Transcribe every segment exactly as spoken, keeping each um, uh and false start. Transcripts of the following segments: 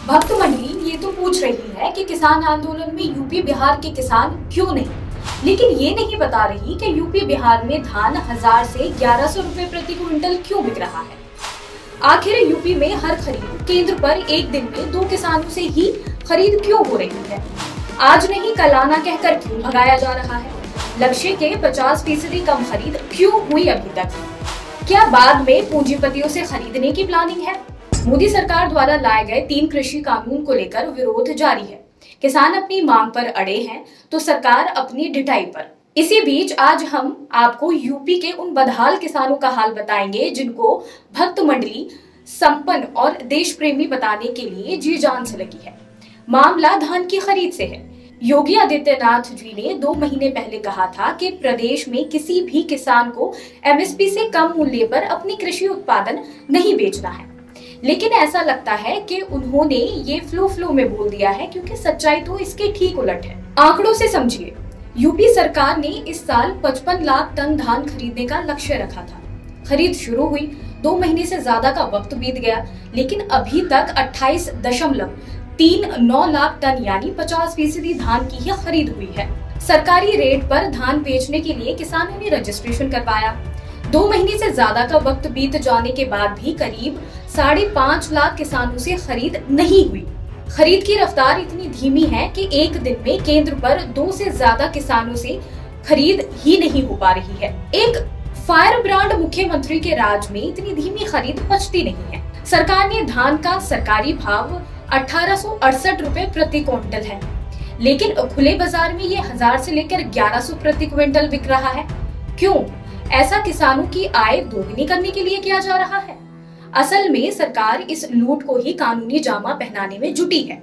भक्त मंडली ये तो पूछ रही है कि किसान आंदोलन में यूपी बिहार के किसान क्यों नहीं, लेकिन ये नहीं बता रही कि यूपी बिहार में धान हजार से ग्यारह सौ रुपए प्रति क्विंटल क्यों बिक रहा है। आखिर यूपी में हर खरीद केंद्र पर एक दिन में दो किसानों से ही खरीद क्यों हो रही है। आज नहीं कल आना कहकर क्यों भगाया जा रहा है। लक्ष्य के पचास फीसदी कम खरीद क्यों हुई अभी तक। क्या बाद में पूंजीपतियों से खरीदने की प्लानिंग है। मोदी सरकार द्वारा लाए गए तीन कृषि कानून को लेकर विरोध जारी है। किसान अपनी मांग पर अड़े हैं तो सरकार अपनी ढिठाई पर। इसी बीच आज हम आपको यूपी के उन बदहाल किसानों का हाल बताएंगे जिनको भक्त मंडली संपन्न और देश प्रेमी बताने के लिए जी जान से लगी है। मामला धान की खरीद से है। योगी आदित्यनाथ जी ने दो महीने पहले कहा था कि प्रदेश में किसी भी किसान को एमएसपी से कम मूल्य पर अपनी कृषि उत्पादन नहीं बेचना है, लेकिन ऐसा लगता है कि उन्होंने ये फ्लो फ्लो में बोल दिया है, क्योंकि सच्चाई तो इसके ठीक उलट है। आंकड़ों से समझिए, यूपी सरकार ने इस साल पचपन लाख टन धान खरीदने का लक्ष्य रखा था। खरीद शुरू हुई, दो महीने से ज्यादा का वक्त बीत गया, लेकिन अभी तक अट्ठाईस दशमलव तीन नौ लाख टन यानी पचास फीसदी धान की ही खरीद हुई है। सरकारी रेट पर धान बेचने के लिए किसानों ने रजिस्ट्रेशन करवाया। दो महीने से ज्यादा का वक्त बीत जाने के बाद भी करीब साढ़े पाँच लाख किसानों से खरीद नहीं हुई। खरीद की रफ्तार इतनी धीमी है कि एक दिन में केंद्र पर दो से ज्यादा किसानों से खरीद ही नहीं हो पा रही है। एक फायर ब्रांड मुख्यमंत्री के राज में इतनी धीमी खरीद पचती नहीं है। सरकार ने धान का सरकारी भाव अठारह सौ अड़सठ रुपए प्रति क्विंटल है, लेकिन खुले बाजार में ये हजार से लेकर ग्यारह सौ प्रति क्विंटल बिक रहा है। क्यों? ऐसा किसानों की आय दोगुनी करने के लिए किया जा रहा है। असल में सरकार इस लूट को ही कानूनी जामा पहनाने में जुटी है।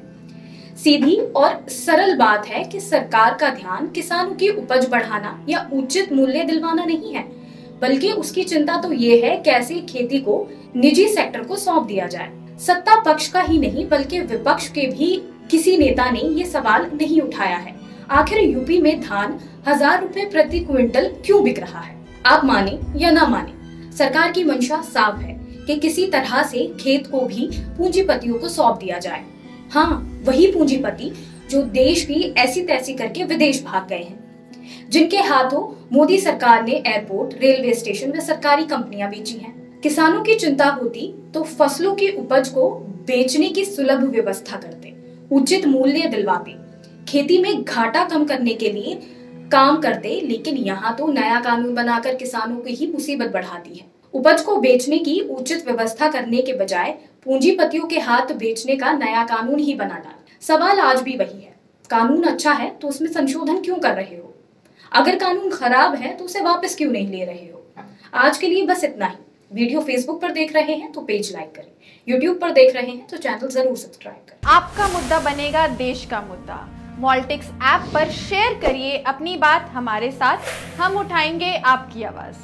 सीधी और सरल बात है कि सरकार का ध्यान किसानों की उपज बढ़ाना या उचित मूल्य दिलवाना नहीं है, बल्कि उसकी चिंता तो ये है कैसे खेती को निजी सेक्टर को सौंप दिया जाए। सत्ता पक्ष का ही नहीं बल्कि विपक्ष के भी किसी नेता ने ये सवाल नहीं उठाया है, आखिर यूपी में धान हजार रुपए प्रति क्विंटल क्यों बिक रहा है। आप माने या ना माने, सरकार की मंशा साफ है कि किसी तरह से खेत को भी पूंजीपतियों को सौंप दिया जाए। हाँ, वही पूंजीपति जो देश की ऐसी तैसी करके विदेश भाग गए हैं, जिनके हाथों मोदी सरकार ने एयरपोर्ट, रेलवे स्टेशन व सरकारी कंपनियां बेची हैं। किसानों की चिंता होती तो फसलों की उपज को बेचने की सुलभ व्यवस्था करते, उचित मूल्य दिलवाते, खेती में घाटा कम करने के लिए काम करते, लेकिन यहाँ तो नया कानून बनाकर किसानों की ही मुसीबत बढ़ा दी है। उपज को बेचने की उचित व्यवस्था करने के बजाय पूंजीपतियों के हाथ बेचने का नया कानून ही बना डाला। सवाल आज भी वही है, कानून अच्छा है तो उसमें संशोधन क्यों कर रहे हो? अगर कानून खराब है तो उसे वापस क्यों नहीं ले रहे हो? आज के लिए बस इतना ही। वीडियो फेसबुक पर देख रहे हैं तो पेज लाइक करें, यूट्यूब पर देख रहे हैं तो चैनल जरूर सब्सक्राइब करें। आपका मुद्दा बनेगा देश का मुद्दा। मॉल्टिक्स ऐप पर शेयर करिए अपनी बात हमारे साथ, हम उठाएंगे आपकी आवाज।